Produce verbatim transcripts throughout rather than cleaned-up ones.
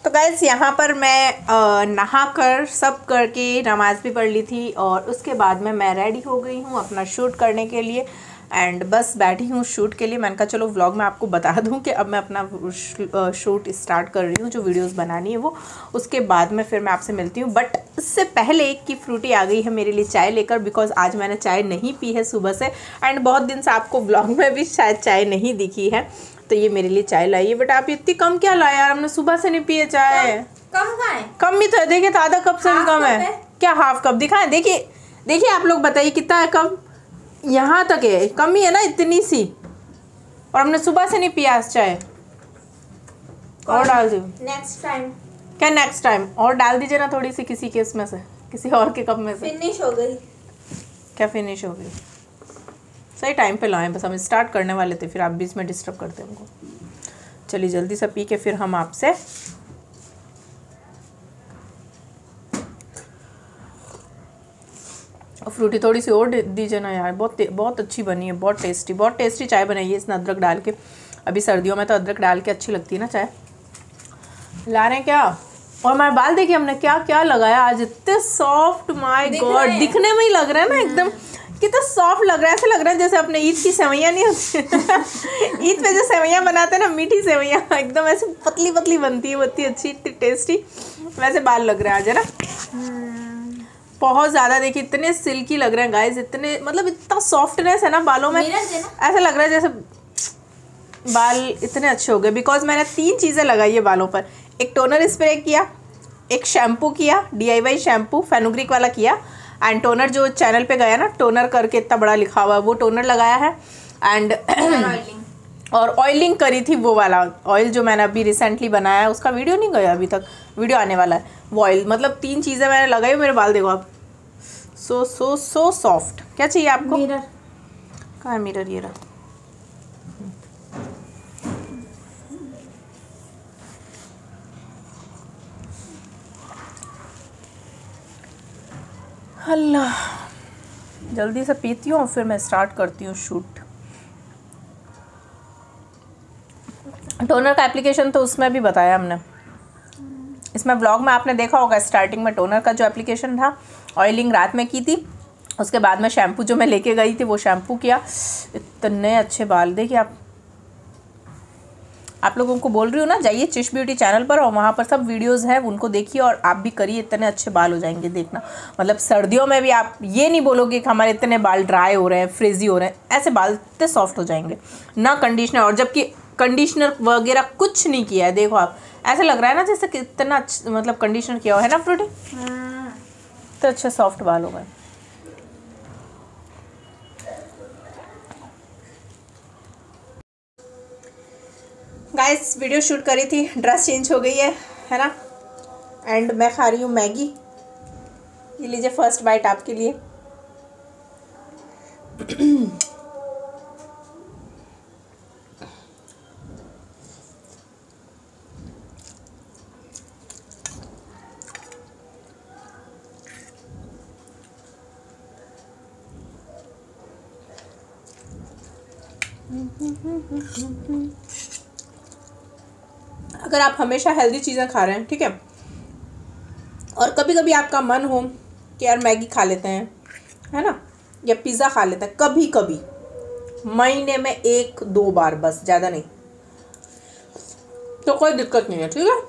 तो गाइस यहाँ पर मैं नहा कर सब करके नमाज़ भी पढ़ ली थी और उसके बाद में मैं रेडी हो गई हूँ अपना शूट करने के लिए एंड बस बैठी हूँ शूट के लिए। मैंने कहा चलो व्लॉग में आपको बता दूँ कि अब मैं अपना शूट स्टार्ट कर रही हूँ, जो वीडियोस बनानी है वो, उसके बाद में फिर मैं आपसे मिलती हूँ। बट इससे पहले कि फ्रूटी आ गई है मेरे लिए चाय लेकर, बिकॉज आज मैंने चाय नहीं पी है सुबह से एंड बहुत दिन से आपको व्लॉग में भी शायद चाय नहीं दिखी है, तो ये मेरे लिए चाय लाई है। बट आप इतनी कम क्या लाए यार, हमने सुबह से नहीं पिए चाय। कम कहाँ है? कम भी तो है, देखिए तो आधा कप से भी कम है। क्या हाफ कप दिखाएं? देखिए देखिए आप लोग बताइए कितना है कम, यहाँ तक है, कम ही है ना इतनी सी, और हमने सुबह से नहीं पिया आज चाय। और डाल दो नेक्स्ट टाइम। क्या नेक्स्ट टाइम? और डाल दीजिए ना थोड़ी सी किसी केस में से, किसी और के कप में से। फिनिश हो गई। क्या फिनिश हो गई? सही टाइम पे लाएं, बस हम स्टार्ट करने वाले थे, फिर आप बीच में डिस्टर्ब करते हमको। चलिए जल्दी से पी के फिर हम आपसे फ्रूटी थोड़ी सी और दीजिए ना यार, बहुत बहुत अच्छी बनी है, बहुत टेस्टी बहुत टेस्टी चाय बनाई है इसने अदरक डाल के। अभी सर्दियों में तो अदरक डाल के अच्छी लगती है ना चाय। ला रहे हैं क्या? और हमारे बाल देखिए हमने क्या क्या लगाया आज, इतने सॉफ्ट, माय गॉड, दिखने में ही लग रहा है ना एकदम कितना सॉफ्ट लग रहा है। ऐसा लग रहा है जैसे अपने ईद की सेवैयाँ नहीं होती ईद पे जो सेवैयाँ बनाते हैं ना, मीठी सेवैयाँ, एकदम ऐसे पतली पतली बनती है, बहुत ही अच्छी, इतनी टेस्टी, वैसे बाल लग रहे हैं आज, है ना? बहुत ज़्यादा देखिए इतने सिल्की लग रहे हैं गाइस, इतने मतलब इतना सॉफ्टनेस है ना बालों में, ऐसा लग रहा है जैसे बाल इतने अच्छे हो गए। बिकॉज मैंने तीन चीज़ें लगाई है बालों पर, एक टोनर स्प्रे किया, एक शैम्पू किया, डीआईवाई शैम्पू फेनुग्रीक वाला किया, एंड टोनर जो चैनल पे गया ना टोनर करके इतना बड़ा लिखा हुआ है, वो टोनर लगाया है, एंड और ऑयलिंग करी थी वो वाला ऑयल जो मैंने अभी रिसेंटली बनाया है, उसका वीडियो नहीं गया अभी तक, वीडियो आने वाला है वो ऑयल। मतलब तीन चीज़ें मैंने लगाई, मेरे बाल देखो आप, सो सो सो सॉफ्ट। क्या चाहिए आपको? मिरर कहाँ है मिरर? ये रहा। अल्लाह, जल्दी से पीती हूँ और फिर मैं स्टार्ट करती हूँ शूट। टोनर का एप्लीकेशन तो उसमें भी बताया हमने, इसमें व्लॉग में आपने देखा होगा, स्टार्टिंग में टोनर का जो एप्लीकेशन था, ऑयलिंग रात में की थी, उसके बाद में शैम्पू जो मैं लेके गई थी वो शैम्पू किया। इतने अच्छे बाल देखिए आप आप लोगों को बोल रही हूँ ना, जाइए चिश ब्यूटी चैनल पर और वहाँ पर सब वीडियोस हैं, उनको देखिए और आप भी करिए, इतने अच्छे बाल हो जाएंगे देखना। मतलब सर्दियों में भी आप ये नहीं बोलोगे कि हमारे इतने बाल ड्राई हो रहे हैं, फ्रिजी हो रहे हैं, ऐसे बाल इतने सॉफ्ट हो जाएंगे ना कंडीशनर, और जबकि कंडीशनर वगैरह कुछ नहीं किया है। देखो आप, ऐसा लग रहा है ना जैसे कितना अच्छा मतलब कंडीशनर किया हुआ है ना फ्रूटी, तो अच्छे सॉफ्ट बाल हो गए। गाइस वीडियो शूट करी थी, ड्रेस चेंज हो गई है है ना, एंड मैं खा रही हूँ मैगी। ये लीजिए फर्स्ट बाइट आपके लिए। अगर आप हमेशा हेल्दी चीज़ें खा रहे हैं, ठीक है, और कभी कभी आपका मन हो कि यार मैगी खा लेते हैं, है ना, या पिज़्ज़ा खा लेते हैं, कभी कभी महीने में एक दो बार बस, ज़्यादा नहीं, तो कोई दिक्कत नहीं है, ठीक है,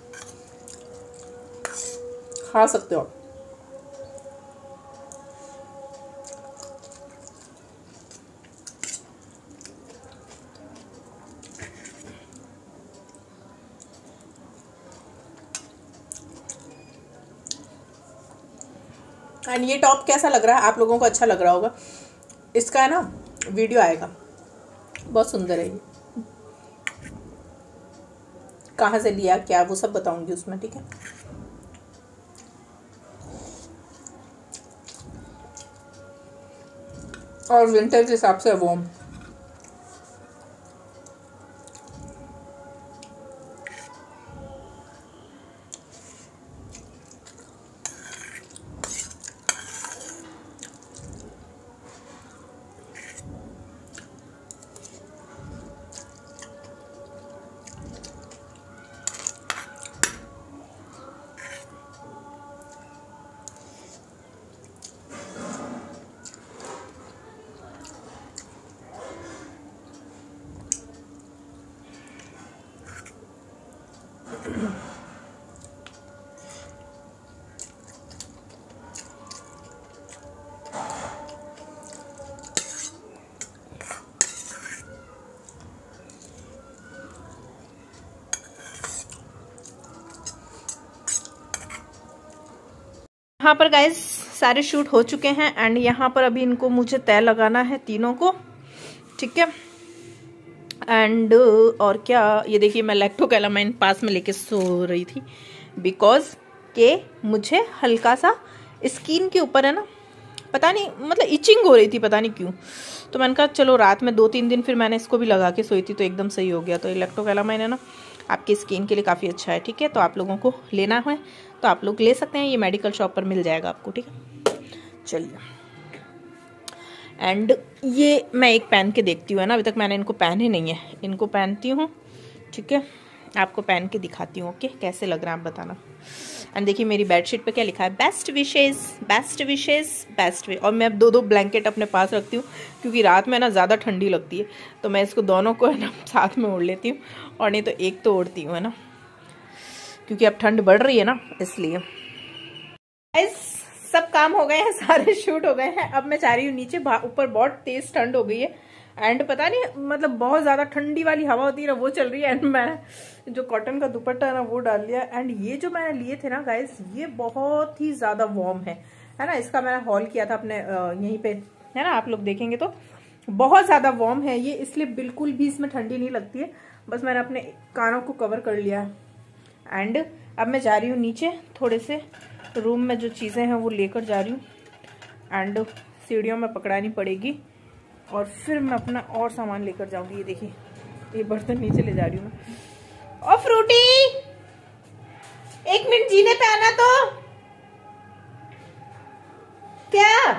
खा सकते हो। एंड ये टॉप कैसा लग रहा है आप लोगों को? अच्छा लग रहा होगा, इसका है ना वीडियो आएगा, बहुत सुंदर है ये, कहाँ से लिया क्या वो सब बताऊंगी उसमें, ठीक है। और विंटर के हिसाब से वो यहाँ पर गाइस सारे शूट हो चुके हैं एंड यहाँ पर अभी इनको मुझे तय लगाना है तीनों को, ठीक है। एंड और क्या, ये देखिए मैं लैक्टोकैलामाइन पास में लेके सो रही थी बिकॉज के मुझे हल्का सा स्किन के ऊपर है ना, पता नहीं मतलब इचिंग हो रही थी, पता नहीं क्यों। तो मैंने कहा चलो रात में दो तीन दिन फिर मैंने इसको भी लगा के सोई थी तो एकदम सही हो गया। तो लैक्टोकैलामाइन है ना आपकी स्किन के लिए काफ़ी अच्छा है, ठीक है। तो आप लोगों को लेना है तो आप लोग ले सकते हैं, ये मेडिकल शॉप पर मिल जाएगा आपको, ठीक है। चलिए, एंड ये मैं एक पहन के देखती हूँ, है ना, अभी तक मैंने इनको पहने नहीं है, इनको पहनती हूँ, ठीक है। आपको पहन के दिखाती हूँ, ओके, कैसे लग रहा है आप बताना। एंड देखिए मेरी बेडशीट पे क्या लिखा है, best wishes, best wishes, best way. और मैं अब दो दो ब्लैंकेट अपने पास रखती हूँ क्योंकि रात में ना ज़्यादा ठंडी लगती है, तो मैं इसको दोनों को है ना साथ में ओढ़ लेती हूँ, और नहीं तो एक तो ओढ़ती हूँ, है ना, क्योंकि अब ठंड बढ़ रही है ना, इसलिए। सब काम हो गए हैं, सारे शूट हो गए हैं। अब मैं चाह रही हूँ नीचे, ऊपर बहुत तेज ठंड हो गई है एंड पता नहीं मतलब बहुत ज़्यादा ठंडी वाली हवा होती है ना, वो चल रही है। एंड मैं जो कॉटन का दुपट्टा है ना वो डाल लिया। एंड ये जो मैंने लिए थे ना गाइस, ये बहुत ही ज़्यादा वार्म है है ना। इसका मैंने हॉल किया था अपने यहीं पे, है ना, आप लोग देखेंगे तो बहुत ज़्यादा वार्म है ये, इसलिए बिल्कुल भी इसमें ठंडी नहीं लगती है। बस मैंने अपने कानों को कवर कर लिया है। एंड अब मैं जा रही हूँ नीचे, थोड़े से रूम में जो चीज़ें हैं वो लेकर जा रही हूँ एंड सीढ़ियों में पकड़ानी पड़ेगी और फिर मैं अपना और सामान लेकर जाऊंगी। ये देखिए ये बर्तन नीचे ले जा रही हूँ मैं। ओ फ्रूटी, एक मिनट जीने पे आना तो क्या।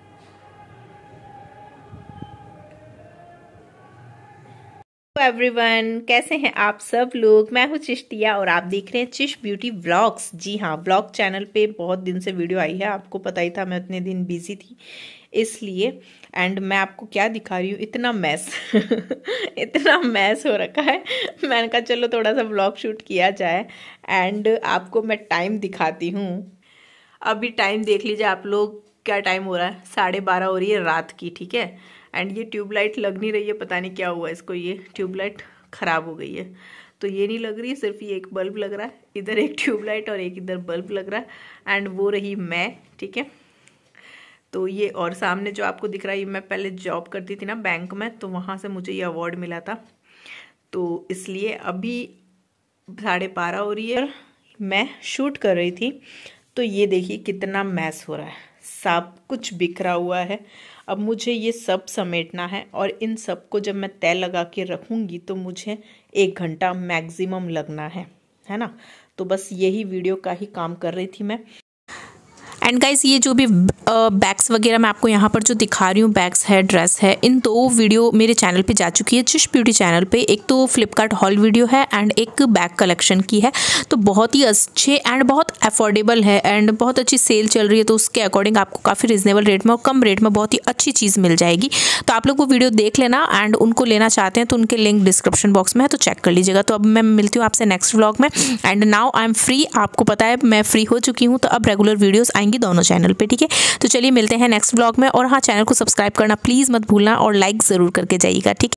एवरीवन, कैसे हैं आप सब लोग। मैं हूं चिश्तिया और आप देख रहे हैं चिश ब्यूटी व्लॉग्स। जी हाँ, व्लॉग चैनल पे बहुत दिन से वीडियो आई है, आपको पता ही था, मैं उतने दिन बिजी थी इसलिए। एंड मैं आपको क्या दिखा रही हूँ, इतना मैस इतना मैस हो रखा है। मैंने कहा चलो थोड़ा सा व्लॉग शूट किया जाए एंड आपको मैं टाइम दिखाती हूँ। अभी टाइम देख लीजिए आप लोग, क्या टाइम हो रहा है, साढ़े बारह हो रही है रात की, ठीक है। एंड ये ट्यूबलाइट लग नहीं रही है, पता नहीं क्या हुआ इसको, ये ट्यूबलाइट ख़राब हो गई है तो ये नहीं लग रही है, सिर्फ ये एक बल्ब लग रहा है, इधर एक ट्यूबलाइट और एक इधर बल्ब लग रहा है। एंड वो रही मैं, ठीक है। तो ये और सामने जो आपको दिख रहा है, ये मैं पहले जॉब करती थी ना बैंक में, तो वहाँ से मुझे ये अवार्ड मिला था, तो इसलिए अभी साढ़े बारह हो रही है, मैं शूट कर रही थी। तो ये देखिए कितना मैस हो रहा है, सब कुछ बिखरा हुआ है। अब मुझे ये सब समेटना है और इन सब को जब मैं तय लगा के रखूँगी तो मुझे एक घंटा मैक्सिमम लगना है, है ना। तो बस यही वीडियो का ही काम कर रही थी मैं। एंड गाइस ये जो भी बैग्स वगैरह मैं आपको यहाँ पर जो दिखा रही हूँ, बैग्स है, ड्रेस है, इन दो वीडियो मेरे चैनल पे जा चुकी है, चिश ब्यूटी चैनल पे। एक तो फ्लिपकार्ट हॉल वीडियो है एंड एक बैग कलेक्शन की है। तो बहुत ही अच्छे एंड बहुत अफोर्डेबल है एंड बहुत अच्छी सेल चल रही है, तो उसके अकॉर्डिंग आपको काफ़ी रिजनेबल रेट में और कम रेट में बहुत ही अच्छी चीज़ मिल जाएगी। तो आप लोग वो वीडियो देख लेना एंड उनको लेना चाहते हैं तो उनके लिंक डिस्क्रिप्शन बॉक्स में है, तो चेक कर लीजिएगा। तो अब मैं मिलती हूँ आपसे नेक्स्ट व्लॉग में। And now I am free, आपको पता है मैं फ्री हो चुकी हूँ, तो अब रेगुलर वीडियोज़ आएंगी दोनों चैनल पे, ठीक है। तो चलिए मिलते हैं नेक्स्ट व्लॉग में। और हाँ, चैनल को सब्सक्राइब करना प्लीज़ मत भूलना और लाइक ज़रूर करके जाइएगा, ठीक है।